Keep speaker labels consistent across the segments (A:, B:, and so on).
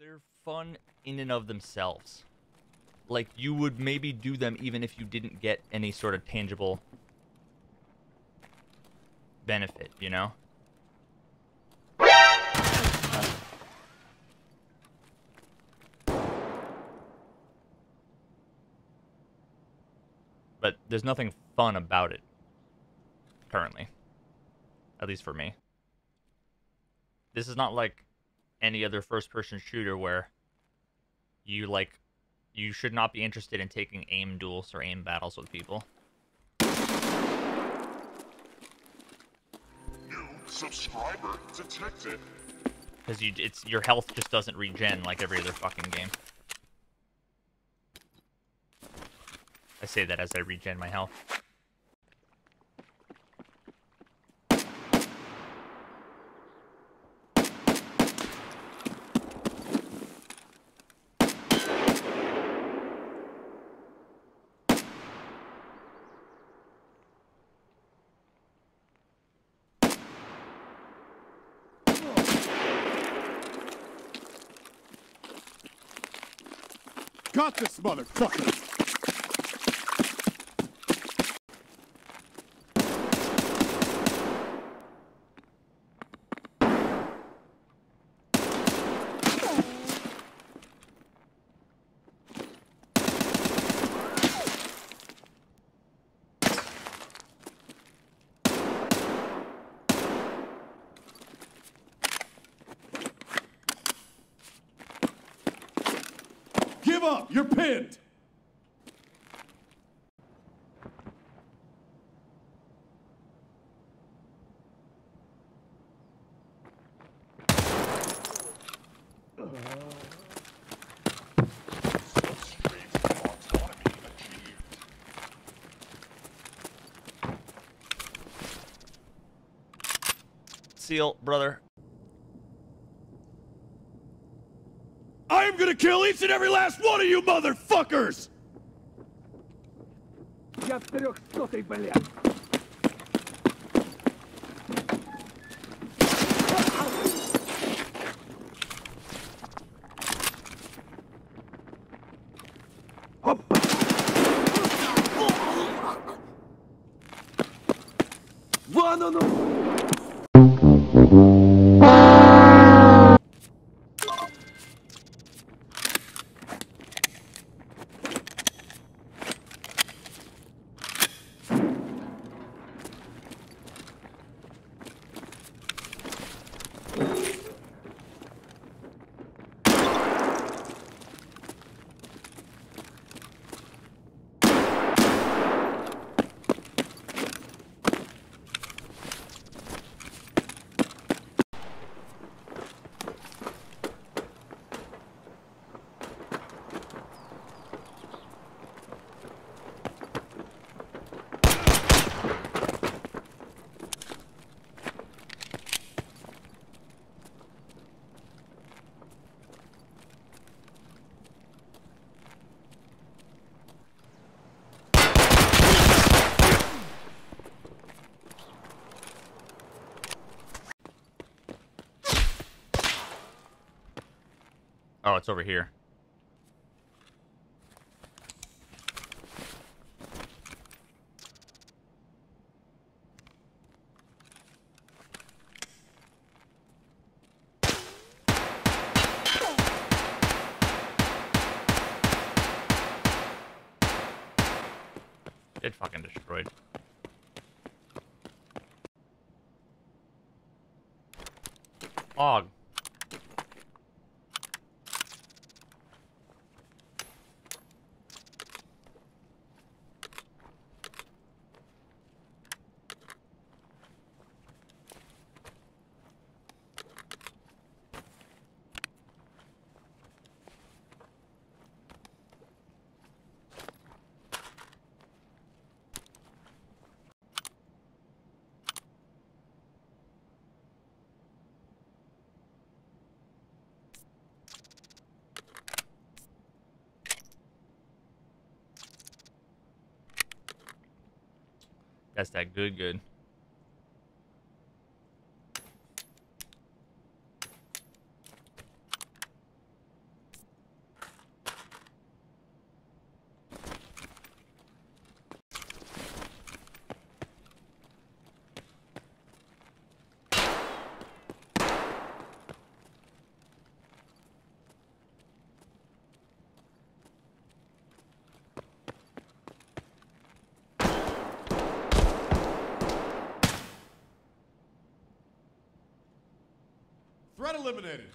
A: they're fun in and of themselves. Like, you would maybe do them even if you didn't get any sort of tangible benefit, you know? But there's nothing fun about it, currently. At least for me. This is not like any other first-person shooter where you, like, you should not be interested in taking aim duels or aim battles with people.
B: New subscriber detected.
A: Because your health just doesn't regen like every other fucking game. I say that as I regen my health.
C: Got this motherfucker! Give up! You're pinned!
A: Seal, brother.
C: I am gonna kill each and every last one of you motherfuckers!
D: Я в 300-й, блядь! Вон оно!
A: Oh, it's over here. It fucking destroyed. Fog. That's that good.
C: eliminated.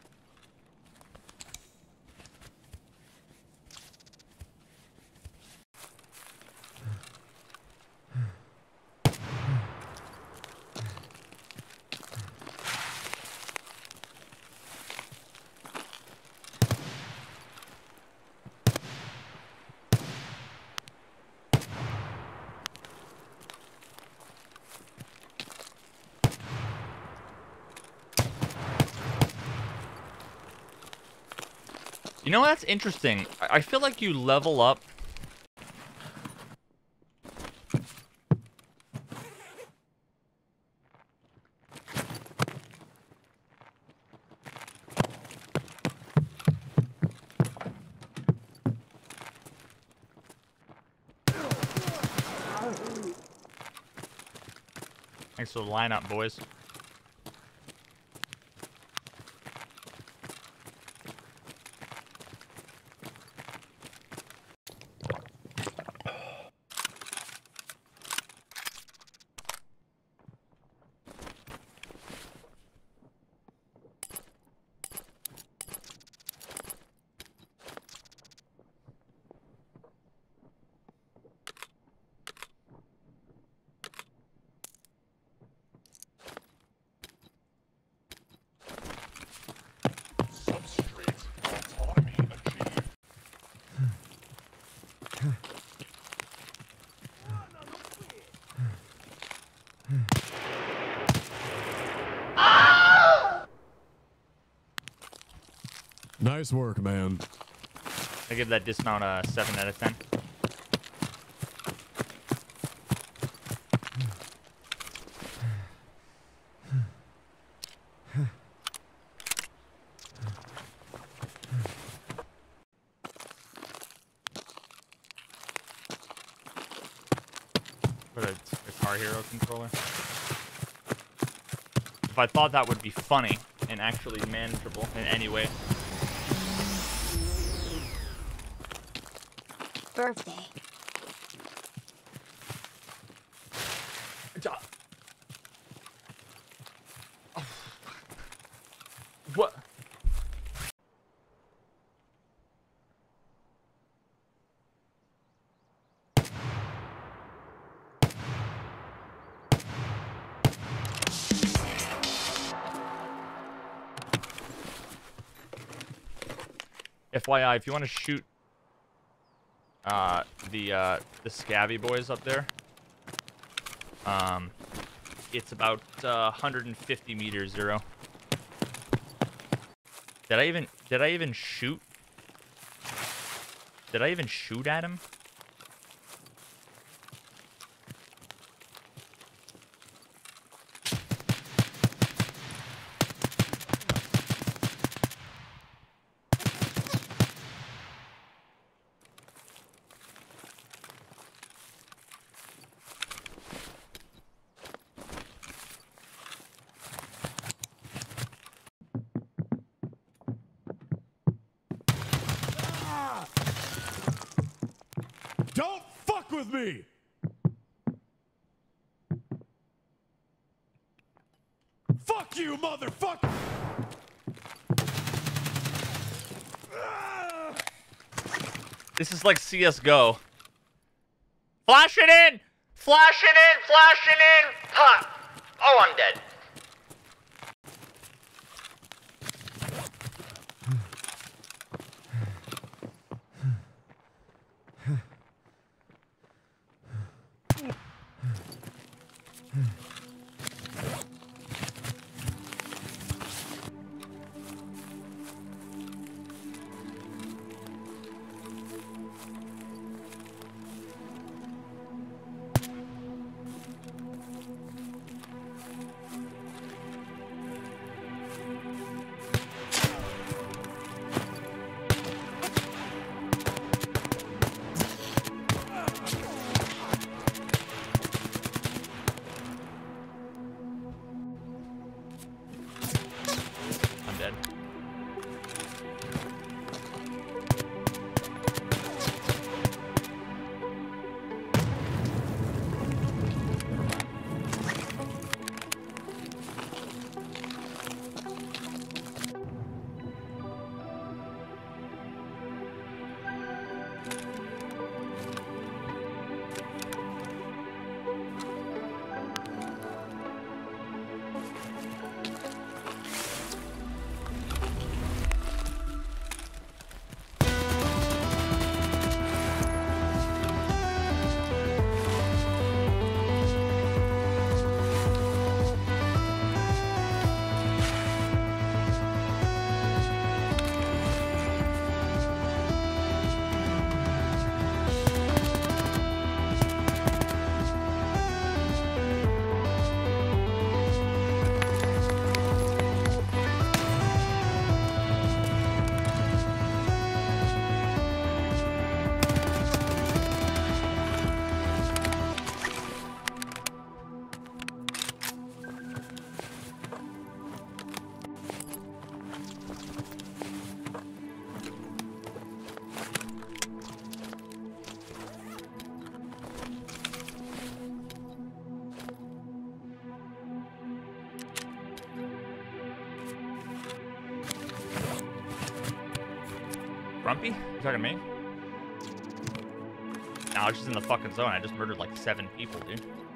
A: You know, that's interesting. I feel like you level up. Thanks for the lineup, boys.
B: Substrate autonomy achieved.
C: Nice work, man.
A: I give that dismount a 7 out of 10. Put a Guitar Hero controller. If I thought that would be funny and actually manageable in any way.
E: Birthday.
A: What? FYI, if you want to shoot the scabby boys up there, it's about 150 meters, Zero. Did I even shoot? Did I even shoot at him?
C: Don't fuck with me! Fuck you, motherfucker!
A: This is like CSGO. Flash it in! Flash it in! Flash it in! Ha! Oh, I'm dead. Grumpy? You talking to me? Nah, I was just in the fucking zone. I just murdered like 7 people, dude.